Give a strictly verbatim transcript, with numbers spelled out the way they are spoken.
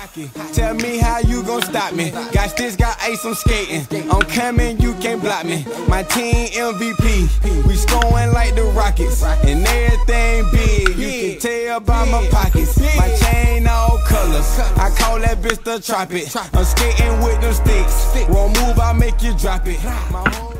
Tell me how you gon' stop me. Got sticks, got ice, I'm skating. I'm coming, you can't block me. My team M V P. We scoring like the Rockets. And everything big. You can tell by my pockets. My chain all colors. I call that bitch the Trop It. I'm skating with them sticks. Won't move, I'll make you drop it.